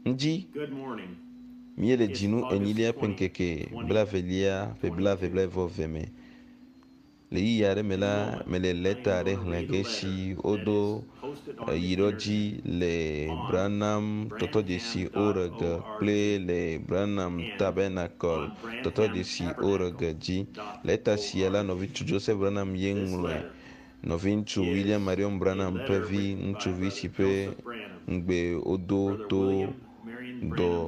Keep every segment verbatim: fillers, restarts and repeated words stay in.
Nji miele jinu enilia penkeke bla velia pe bla vebla voveme le yiyare mela mele leta re hlengeshi odo yiroji le Branham toto desi orege ple le Branham tabernacle toto desi orege ji leta siela Nɔviŋutsu Joseph Branham yenglwe Nɔviŋutsu William Marion Branham pevi ŋutsuvi si pe ngbe odo to do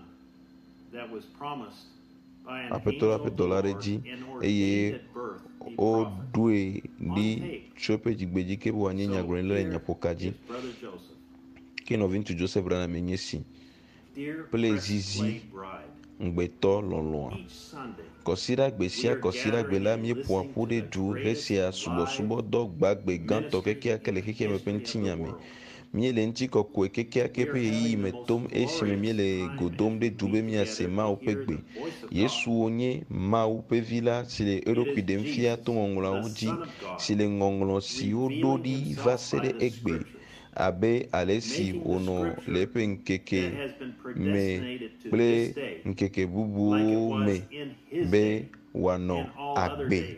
apetɔ aƒe dɔla ɖe dzi eye woɖoe ɖi tso eƒe dzigbedzi ke be wòanye nyagblɔɖila le nyaƒoka dzi ke Nɔviŋutsu Joseph Branham nye si kple Zizi Ŋugbetɔ Lɔlɔa. Kɔsiɖa gbe sia kɔsiɖa gbe la míeƒoa ƒu ɖe du hesia subɔsubɔdɔ gbagbe gãtɔ kekeake le xexea me ƒe ŋutinyame. Míele ŋuti kɔkɔe kekeake ƒe ɣeyiɣi me tom esime míele godom ɖe du be míase Mawu ƒe gbe. Yesuwo nye Mawu ƒe vi la si le eɖokui ɖem fia to ŋɔŋlɔawo dzi, si le ŋɔŋlɔ siwo ɖo ɖi va se ɖe egbe abe ale si wònɔ le eƒe ŋkeke me kple ŋkeke bubuwo me be wòanɔ agbe.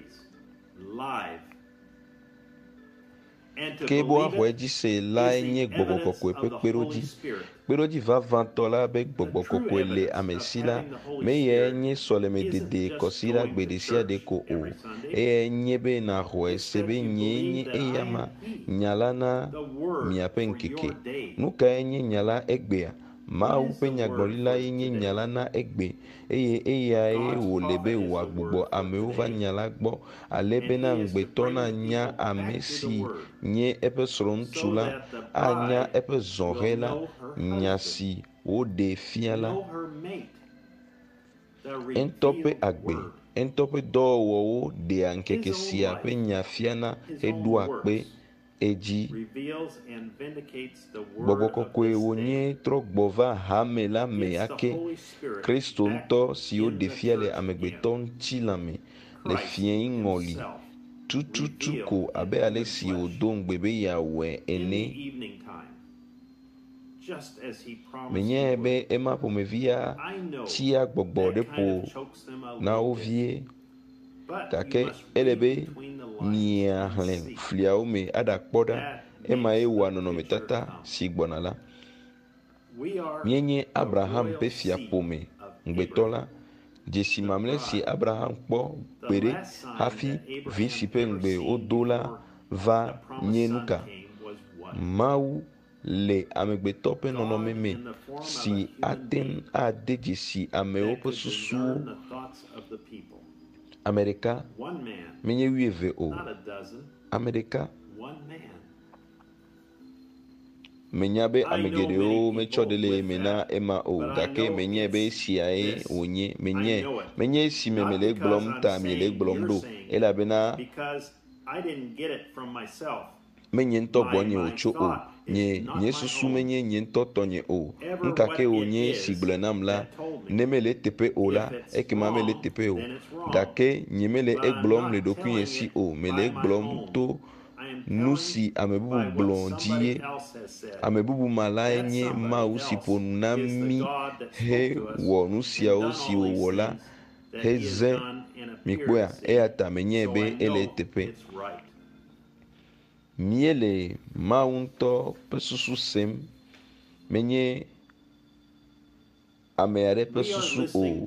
Ke be woaxɔ edzi se lae nye gbɔgbɔ kɔkɔe ƒe kpeɖodzi. Kpeɖodzi vavãtɔ la be gbɔgbɔ kɔkɔe le ame si la, meyae nye sɔlemedede kɔsiɖa gbe ɖe sia ɖe ko o. Eyae nye be nàxɔe se be nyee nye eya ma nya la na miaƒe ŋkeke. Nu kae nye nya la egbea? Mawu ƒe nyagblɔɖilae nye nya la na egbe eye eyae wòle be wòagbugbɔ amewo va nya la gbɔ ale bena ŋugbetɔ nanya ame si nye eƒe srɔ̃ŋutsu la, anya eƒe zɔhɛ la, nya si woɖe fia la. Eŋutɔ ƒe agbe, eŋutɔ ƒe dɔwɔwɔwo ɖea ŋkeke sia ƒe nya fiana heɖoa kpe edzi. Gbɔgbɔ kɔkɔe wònye trɔ gbɔ va hame la me ake Kristo ŋutɔ si woɖe fia le amegbetɔ ŋuti la me le fiẽ ŋɔli tututu ko abe ale si wòdo ŋugbe be yeawɔe ene. Menyae be ema ƒomevia tsia gbɔgbɔ ɖe ƒo na wo vie, gake ele be miahlẽ fliawo me aɖakpɔ ɖa emae wɔa nɔnɔmetata si gbɔna la. Míenye Abraham ƒe fiaƒome ŋugbetɔ la, dzesi mamlɛ si Abraham kpɔ gbe ɖe hafi vi si ƒe ŋugbe wodo la va nye nuka. Mawu le amegbetɔ ƒe nɔnɔme me si ate ŋu ade dzesi amewo ƒe susuwo. Ame ɖeka menye wuieve o, ame ɖeka. Menya be ame geɖewo metsɔ ɖe le me na ema o, gake menyae be esiae wònye. Menyae, menye esi me mele gblɔm ta miele gblɔm ɖo, elabena menye ŋutɔ gbɔnye wòtso o. Nye nye susu menye nye ŋutɔ tɔnye o. Nukake wònye si gblɔ nam la, ne mele teƒe o la, ekema mele teƒe o. Gake nye mele egblɔm le ɖokuinye si o, mele egblɔm to nu si ame bubu gblɔ dzi ye. Ame bubu ma lae nye Mawu si ƒo nu na mí hewɔ nu siawo si wòwɔ la hezẽ mikpɔa, eya ta menyae be ele teƒe. Míele Mawu ŋutɔ ƒe susu sem, menye ame aɖe ƒe susu o,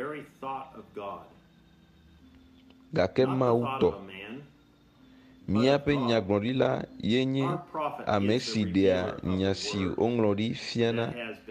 gake Mawu tɔ. Míaƒe nyagblɔɖila ye nye ame si ɖea nya si woŋlɔ ɖi fiana.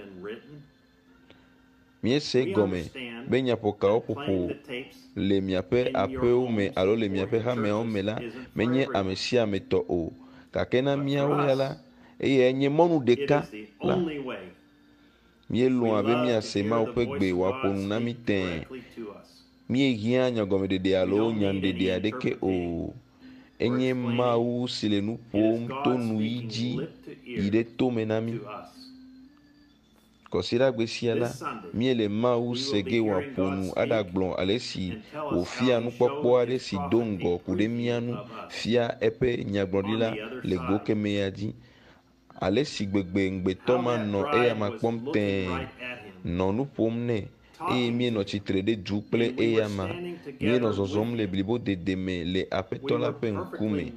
Míese gɔme be nyaƒokawo ƒoƒo le miaƒe aƒewo me alo le miaƒe hameawo me la menye ame sia ame tɔ o, gake na míawo ya la, eyae nye mɔnu ɖeka la. Míelɔ̃a be míase Mawu ƒe gbe wòaƒo nu na mí tẽe. Míehiã nyagɔmeɖeɖe alo nyaɖeɖe aɖeke o. Enye Mawu si le nu ƒom to nuyi dzi yi ɖe tome na mí. Kɔsiɖa gbe sia la, míele Mawu se ge wòaƒo nu aɖagblɔ ale si wòfia nukpɔkpɔ aɖe si do ŋgɔ ku ɖe mía nu fia eƒe nyagblɔɖila le go kemɛa dzi. ale si gbegbe ŋgbetɔ ma nɔ eya ma kpɔm tɛɛ nɔ nu ƒom nɛ eye mienɔ tsitre ɖe du kple eya ma mienɔ zɔzɔm le blibo dede me le aƒetɔ la ƒe ŋkume.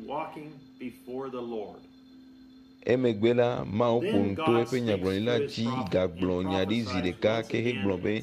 Emegbe la Mawu ƒo nu to eƒe nyagblɔɖila dzi gagblɔ nya ɖi zi ɖeka ke hegblɔ be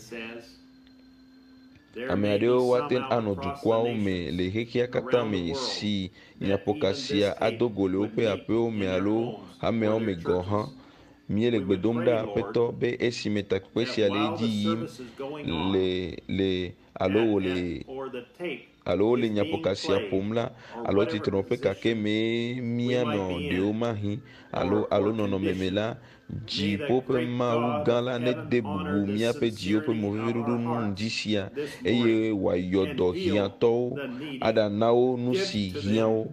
ame aɖewo woate anɔ dukɔawo me le xexea katã me si nyaƒoka sia ado go le woƒe aƒewo me alo hameawo me gɔ hã. Míele gbe dom ɖa aƒetɔ be esime takpekpe sia le edzi yim le le alo wole alo wole nyaƒoka sia ƒom la alo tsitrenu ƒe kake me míanɔ ɖewo mahi alo alo nɔnɔme me la dziƒo ƒe Mawu gã la nede bubu míaƒe dziwo ƒe mɔveveɖoɖo nu ŋdi sia eye wòayɔ dɔ hiãtɔwo aɖana wo nu si hiãwo.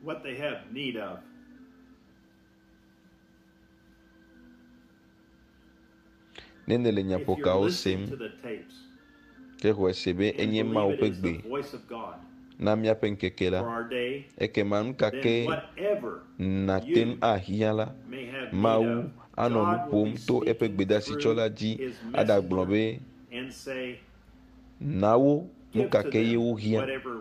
Nene le nyaƒokawo sem ke xɔe se be enye Mawu ƒe gbe na míaƒe ŋkeke la ekema nu kake nate nu ahiã la Mawu anɔ nu ƒom to eƒe gbedeasitsɔla dzi aɖagblɔ be nawo nu kake ye wohiã.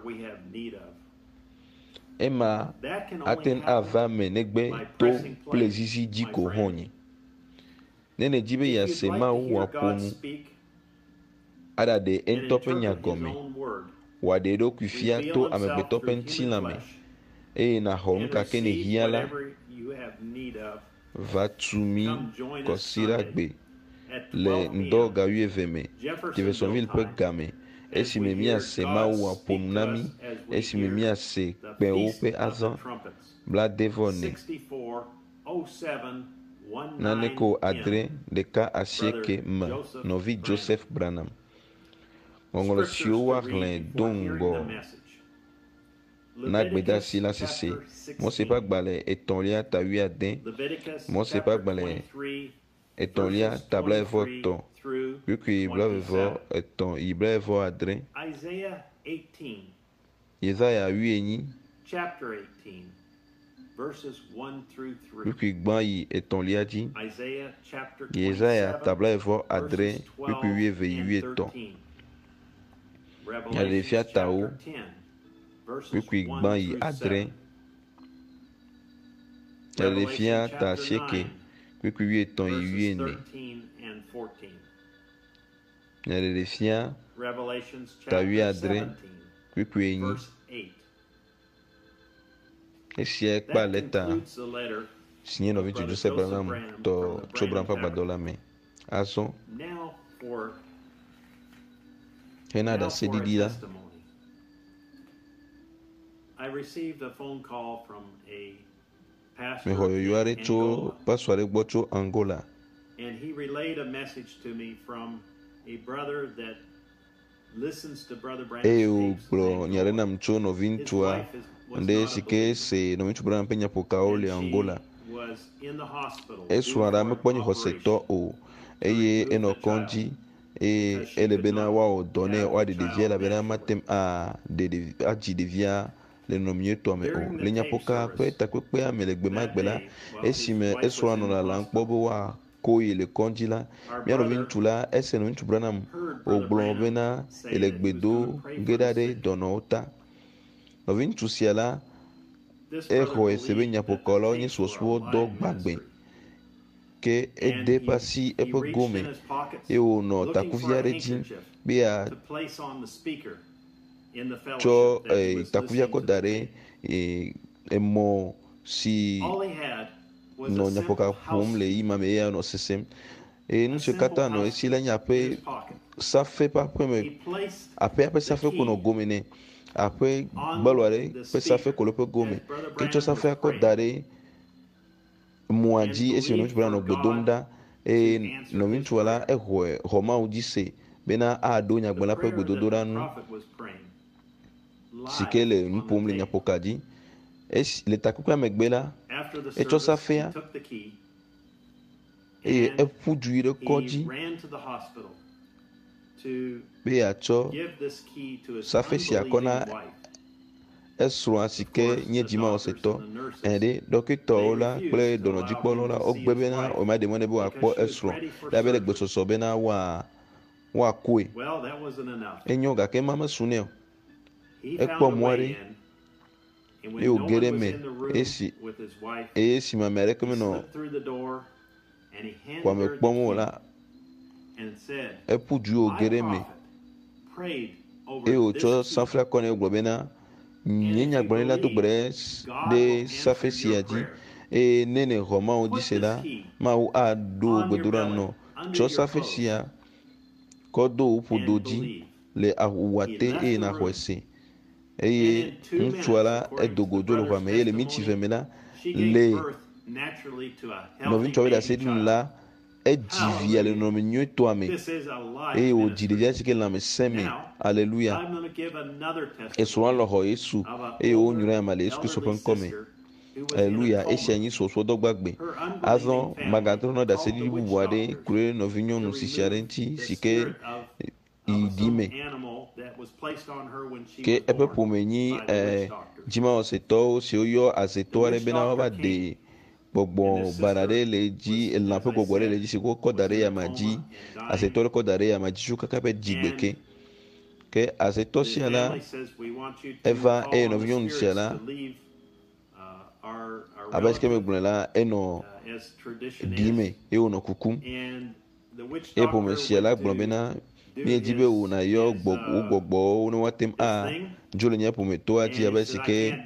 Ema ate ava me negbe to kple zizi dzi ko hɔnye. Nene dzi be yease Mawu wòaƒo nu aɖaɖe eŋutɔ ƒe nya gɔme wòaɖe eɖokui fia to amegbetɔ ƒe ŋutilã me eye nàxɔ nu kake ne hiã la va tu mí kɔsi ɖa gbe le ŋdɔ ga wuieve me Jeffersonville ƒe game esime míase Mawu wòaƒo nu na mí esime míase kpẽwo ƒe azã blaade-vɔ-ne naneko adre ɖeka asieke me nɔvi Joseph Branham. Ŋɔŋlɔ siwo woaxlẽ do ŋgɔ na gbedeasi la sese Mose ƒe agbalẽ etɔ̃lia ta wuiade Mose ƒe agbalẽ etɔ̃lia ta blaeve-vɔ-etɔ̃ kpukui blaeve-vɔ-etɔ̃ yi blaeve-vɔ-adre Yesaya wuienyi kpukui gbã yi etɔ̃lia dzi Yesaya ta blaeve-vɔ-adre kpukui wuieve yi wuietɔ̃ Nyaɖeɖefia tawo kpukui gbã yi adre Nyaɖeɖefia ta asieke kpukui wuietɔ̃ yi wuiene Nyaɖeɖefia ta wuiadre kpukui enyi. Esia kpa leta si nye nɔviŋutsu Joseph Branham tɔ tso Branham ƒe agbadɔ la me. Azɔ hena ɖaseɖiɖi la mexɔ yoyo aɖe tso pastor aɖe gbɔ tso Angola eye wògblɔ nya ɖe nam tso nɔviŋutsua ɖe si ke se nɔviŋutsu Branham ƒe nyaƒokawo le Angola. Esrɔ̃ aɖe mekpɔ nye xɔsetɔ o eye enɔ kɔdzi eye ele bena woawɔ dɔ nɛ woaɖe ɖevia elabena matem aɖe adzi ɖevia le nɔnɔmetɔa me o. Le nyaƒoka ƒe takpekpea me le gbe ma gbe la esime esrɔ̃a nɔ lalam kpɔ be woako yi le kɔdzi la mía nɔviŋutsu la ese nɔviŋutsu Branham wògblɔ bena ele gbe do ge ɖa ɖe dɔnɔwo ta. Nɔviŋutsu sia la exɔ ese be nyaƒokawo la wonye susɔewo dɔ gbagbe ke ede eƒe asi eƒe gome eye wònɔ takuvi aɖe dzi be tsɔ takuvia kɔ da ɖe emɔ si nɔ nyaƒoka ƒom le yi ma me eya nɔ sesem eye nu siwo katã nɔ esi la nye aƒe safe ƒe aƒe me aƒea ƒe safe ko nɔ gome nɛ aƒe gbalo aɖe ƒe safe ko le ƒe gome ke tsɔ safea kɔ da ɖe mɔa dzi esi nɔviŋutsu Branham nɔ gbe dom ɖa eye nɔviŋutsua la exɔe xɔ Mawu dzi se bena aɖo nyagblẽla ƒe gbedodoɖa nu si ke le nu ƒom le nyaƒoka dzi. Esi le takpekpea megbe la etsɔ safea eye eƒu du yi ɖe kɔdzi be yeatsɔ safe sia kɔ na esrɔ̃a si ke nye dzimawɔsetɔ ɛɖe dɔkitɔwo la kple dɔnɔdzikpɔlawo la wogbe bena wòma ɖe mɔ ne be wòakpɔ esrɔ̃ la be le gbɔsɔsɔ bena woa woakoe enyo gake ma mesu nɛ o ekpɔ mɔ ɖe eye wòge ɖe me esi eye esi mame aɖeke menɔ xɔame kpɔm o la eƒu du wòge ɖe me eye wòtsɔ safla kɔ nɛ wògblɔ bena nye nyagblɔɖila do gbe ɖe safe sia dzi eye ne ne xɔ mawo dzi se la mawo aɖo gbedoɖa nɔ tsɔ safe sia kɔ do wò ƒodo dzi le awuwate eye naxɔe se eye ŋutsua la edo go dzo le xɔa me eye le miti ve me la le nɔviŋutsua be ɖase ɖinu la edzi via le nɔnɔme nyuietɔa me eye wòdzi ɖevia si ke lãme sẽ me aleluya esrɔ̃a lɔ xɔ Yesu eye wonyra ama le Yesu Kristo ƒe ŋkɔ me aleluya esia nyi srɔ̃srɔ̃dɔ gbagbe azɔ magatrɔ nɔ ɖase ɖiɖi bubu aɖe ku ɖe nɔvinyɔnu sisi aɖe ŋuti si ke yi ɖi me ke eƒe ƒome nyi dzimawɔsetɔwo siwo yɔ azetɔ aɖe bena woava de gbɔgbɔ baɖa ɖe le dzi elã ƒe gbɔgbɔ ɖe le dzi si wokɔ da ɖe yama dzi azetɔ ɖe kɔ da ɖe yama dzi tso kaka ƒe dzigbe ke ke azetɔ sia la eva eye nɔvinyɔnu sia la abe sike megblɔ la enɔ ɖi me eye wònɔ kukum eye ƒome sia la gblɔ bena míedzi be wòna yɔ wo gbɔgbɔwo ne woatem adzo le nye ƒometɔa dzi abe si ke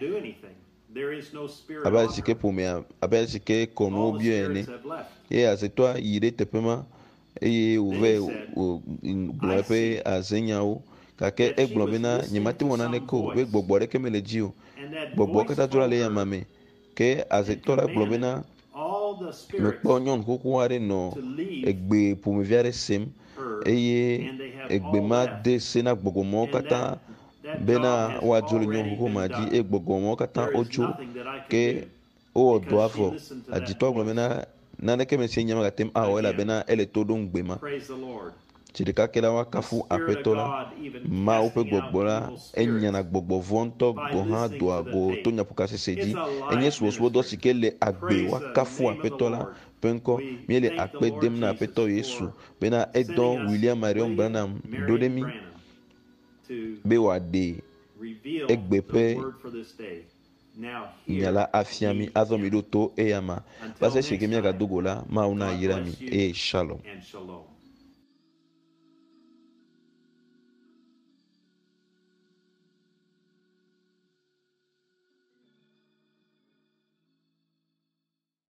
abe si ke ƒomea abe si ke kɔnuwo biɔ ene eye azetɔa yi ɖe teƒe ma eye wòve wògblɔ eƒe azenyawo gake egblɔ bena nyemate wɔ naneke o be gbɔgbɔ ɖeke mele dzi o gbɔgbɔ katã dzra le yama me ke azetɔ la gblɔ bena mekpɔ nyɔnu xoxo aɖe nɔ egbe ƒomevi aɖe sem eye egbe ma de se na gbɔgbɔmɔwo katã bena woadzo le nyɔnu xoxo ma dzi eye gbɔgbɔmɔwo katã wotso ke wowɔ dɔ avɔ adzitɔ gblɔ bena naneke me se nyama gatem awɔ elabena ele to ɖom gbe ma tsi ɖeka ke la woakafu aƒetɔ la mawo ƒe gbɔgbɔ la enyana gbɔgbɔ vɔ ŋutɔ gɔ hã doa go to nyaƒoka sese dzi enye subɔsubɔdɔ si ke le agbe woakafu aƒetɔ la ƒe ŋkɔ míele akpe dem na aƒetɔ Yesu bena edɔ William Marion Branham ɖo ɖe mí be wòaɖe egbe ƒe nya la afia mí azɔ mi ɖo to eyama va se esike míagadogo la Mawu na yra mi eye shalom.